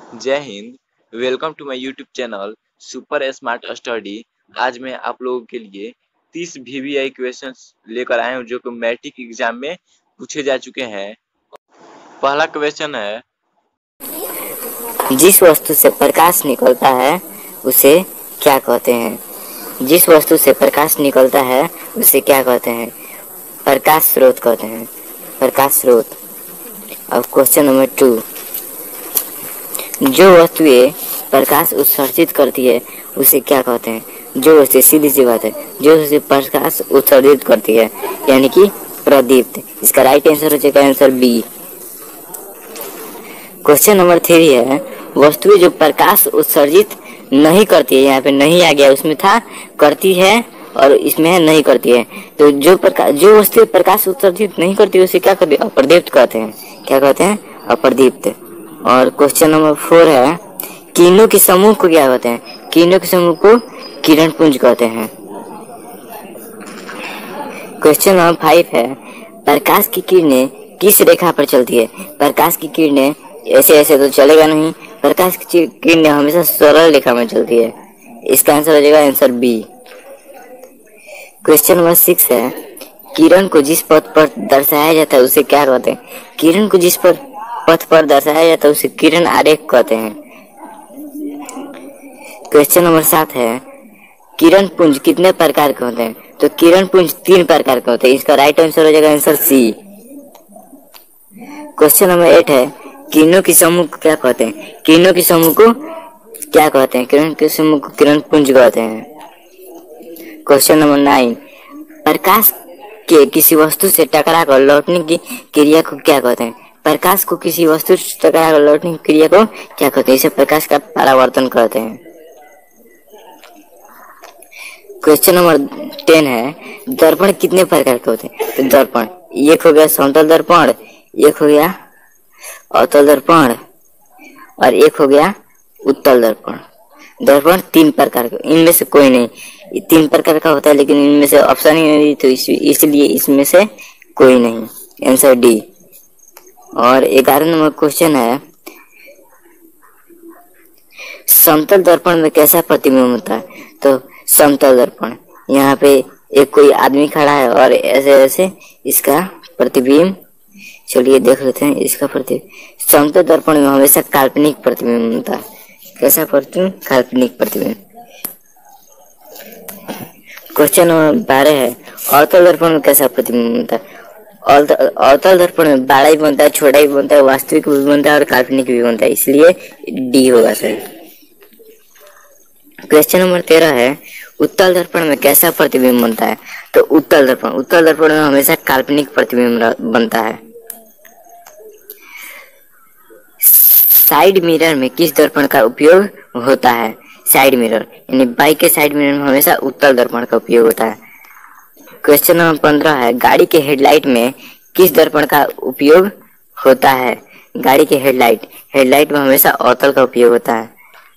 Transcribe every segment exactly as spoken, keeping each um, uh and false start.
जय Hind. Welcome to my YouTube channel super smart study. आज मैं आप लोगों के लिए तीस वीवीआई क्वेश्चंस लेकर आया हूं जो कि मैट्रिक एग्जाम में पूछे जा चुके हैं। पहला क्वेश्चन है, जिस वस्तु से प्रकाश निकलता है उसे क्या कहते हैं। जिस वस्तु से प्रकाश निकलता है उसे क्या कहते हैं। प्रकाश स्रोत कहते हैं। प्रकाश स्रोत। अब क्वेश्चन नंबर टू, जो वस्तुएं प्रकाश उत्सर्जित करती है उसे क्या कहते हैं। जो वस्तु, सीधी सी बात है, जो वस्तु प्रकाश उत्सर्जित करती है यानी कि प्रदीप्त। इसका राइट आंसर हो जाएगा answer B. Question number three है, वस्तुएं जो प्रकाश उत्सर्जित नहीं करती है, यहाँ पे नहीं आ गया, उसमें था करती है और इसमें है नहीं करती है। तो जो प्रकाश जो वस्तु प्रकाश उत्सर्जित नहीं करती है उसे क्या कहते हैं, अप्रदीप्त कहते हैं। क्या कहते हैं, अप्रदीप्त। और क्वेश्चन नंबर फोर है, किरणों के समूह को क्या कहते हैं। किरणों के समूह को किरण पुंज कहते हैं। क्वेश्चन नंबर फाइव है, प्रकाश की किरणें किस रेखा पर चलती है। प्रकाश की किरणें ऐसे ऐसे तो चलेगा नहीं, प्रकाश की किरणें हमेशा सरल रेखा में चलती है। इसका आंसर हो जाएगा answer B. Question number six है, किरण को जिस पथ पर दर्शाया जाता है उसे क्या कहते हैं। किरण को जिस पर पथ पर दर्शाया जाता है उसे किरण आरेख कहते हैं। क्वेश्चन नंबर सात है, किरण पुंज कितने प्रकार के होते हैं। तो किरण पुंज तीन प्रकार के होते हैं। इसका राइट आंसर हो जाएगा answer C. Question number eight है, किरणों के समूह को क्या कहते हैं। किरणों के समूह को क्या कहते हैं। किरण के समूह को किरण पुंज कहते हैं। क्वेश्चन नंबर नाइन, प्रकाश के किसी वस्तु से टकराकर लौटने की क्रिया को क्या कहते हैं। प्रकाश को किसी वस्तु से टकराकर लौटने की क्रिया को क्या कहते हैं। इसे प्रकाश का परावर्तन कहते हैं। क्वेश्चन नंबर टेन है, दर्पण कितने प्रकार के होते हैं। तो दर्पण एक हो गया समतल दर्पण, एक हो गया अवतल दर्पण और एक हो गया उत्तल दर्पण। दर्पण तीन प्रकार के, इनमें से कोई नहीं। तीन प्रकार का होता है लेकिन इनमें से ऑप्शन ही नहीं, तो इसलिए इसमें से कोई नहीं। Answer D. और ग्यारह नंबर क्वेश्चन है, समतल दर्पण में कैसा प्रतिबिंब होता है। तो समतल दर्पण, यहाँ पे एक कोई आदमी खड़ा है और ऐसे ऐसे इसका प्रतिबिंब, चलिए देख लेते हैं इसका प्रतिबिंब। समतल दर्पण में हमेशा काल्पनिक प्रतिबिंब होता है। कैसा प्रतिबिंब, काल्पनिक प्रतिबिंब। क्वेश्चन नंबर बारह है, अवतल दर्पण में कैसा प्रतिबिंब होता है। अवतल दर्पण में बड़ा ही बनता है, छोटा ही बनता है, वास्तविक भी बनता है और काल्पनिक भी बनता है, इसलिए डी होगा सही। क्वेश्चन नंबर तेरह है, उत्तल दर्पण में कैसा प्रतिबिंब बनता है। तो उत्तल दर्पण उत्तल दर्पण में हमेशा काल्पनिक प्रतिबिंब बनता है। साइड मिरर में किस दर्पण का उपयोग होता है। साइड मिरर यानी बाइक के साइड मिरर में हमेशा उत्तल दर्पण का उपयोग होता है। क्वेश्चन नंबर पंद्रह है, गाड़ी के हेडलाइट में किस दर्पण का उपयोग होता है। गाड़ी के हेडलाइट हेडलाइट में हमेशा अवतल का उपयोग होता है।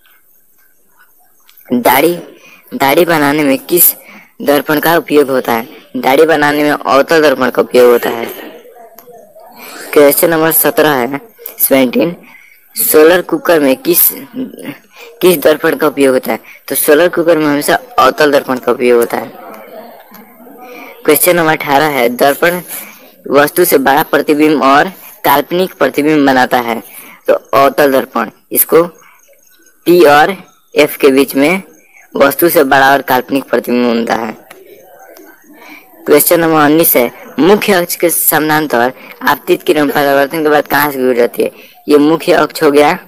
दाढ़ी दाढ़ी बनाने में किस दर्पण का उपयोग होता है। दाढ़ी बनाने में अवतल दर्पण का उपयोग होता है। क्वेश्चन नंबर सत्रह है, सेवेंटीन, सोलर कुकर में किस किस दर्पण का उपयोग होता है। तो सोलर कुकर में हमेशा अवतल दर्पण का उपयोग होता है। क्वेश्चन नंबर अठारह है, दर्पण वस्तु से बड़ा प्रतिबिंब और काल्पनिक प्रतिबिंब बनाता है। तो अवतल दर्पण, इसको पी और एफ के बीच में वस्तु से बड़ा और काल्पनिक प्रतिबिंब बनता है। क्वेश्चन नंबर उन्नीस है, मुख्य अक्ष के समानांतर आपतित किरण परावर्तन के बाद कहाँ से गुजर जाती है। ये मुख्य अक्ष हो गया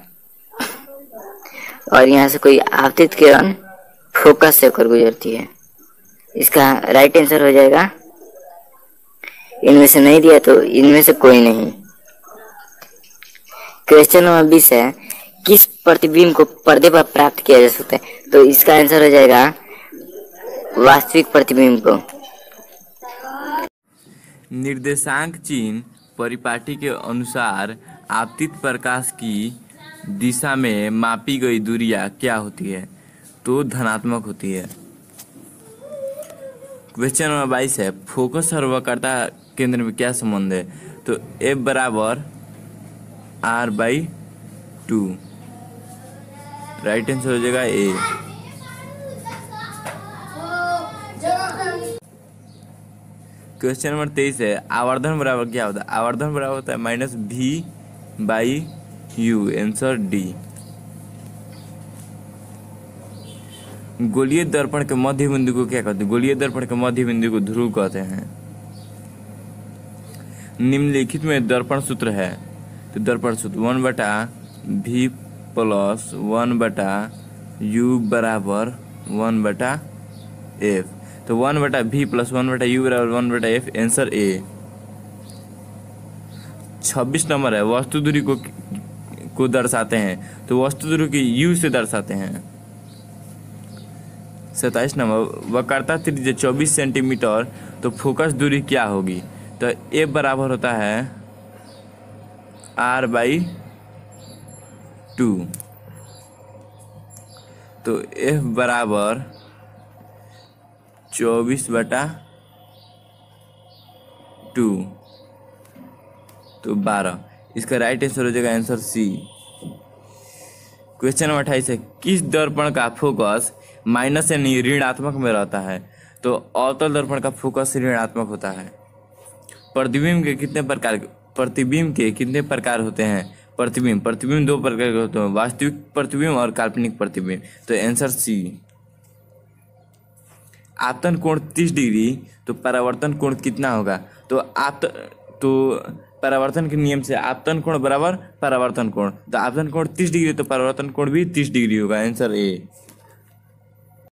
और यहाँ से कोई आपतित किरण फोकस से होकर गुजरती है। इसका राइट आंसर हो जाएगा, इनमें से नहीं दिया तो इनमें से कोई नहीं। क्वेश्चन नंबर बीस है, किस प्रतिबिंब को पर्दे पर प्राप्त किया जा सकता है। तो इसका आंसर हो जाएगा वास्तविक प्रतिबिंब को। निर्देशांक चिन्ह परिपाटी के अनुसार आपतित प्रकाश की दिशा में मापी गई दूरियां क्या होती है। तो धनात्मक होती है। क्वेश्चन नंबर बाईस है, फोकस और वक्रता केंद्र में क्या संबंध है। तो एफ बराबर R by two. Right answer हो जाएगा ए। क्वेश्चन नंबर तेईस है, आवर्धन बराबर क्या होता है? आवर्धन बराबर होता है माइनस भी बाई यू। Answer D. गोलीय दर्पण के मध्य बिंदु को क्या कहते हैं? गोलीय दर्पण के मध्य बिंदु को ध्रुव कहते हैं। निम्नलिखित में दर्पण सूत्र है, तो दर्पण सूत्र वन बटा भी प्लस वन बटा यू बराबर वन बटा एफ। तो वन बटा भी प्लस वन बटा यू बराबर वन बटा एफ। Answer A. छब्बीस नंबर है, वस्तु दूरी को को दर्शाते हैं, तो वस्तु दूरी की यू से दर्शाते हैं। सत्ताईस नंबर, वक्रता त्रिज्या चौबीस सेंटीमीटर, तो फोकस दूरी क्या होगी? तो ए बराबर होता है आर बाई टू। तो एफ बराबर चौबीस बटा टू, तो बारह। इसका राइट आंसर हो जाएगा आंसर सी। क्वेश्चन नंबर अट्ठाईस है, किस दर्पण का फोकस माइनस यानी ऋणात्मक में रहता है? तो अवतल दर्पण का फोकस ऋणात्मक होता है। प्रतिबिंब के कितने प्रकार प्रतिबिंब के कितने प्रकार होते हैं? प्रतिबिंब प्रतिबिंब दो प्रकार के होते हैं, वास्तविक प्रतिबिंब और काल्पनिक प्रतिबिंब। तो आंसर सी। आपतन कोण तीस डिग्री, तो परावर्तन कोण कितना होगा? तो आप तो परावर्तन के नियम से आपतन कोण बराबर परावर्तन कोण, तो आपतन कोण तीस डिग्री, तो परावर्तन कोण भी तीस डिग्री होगा। आंसर ए।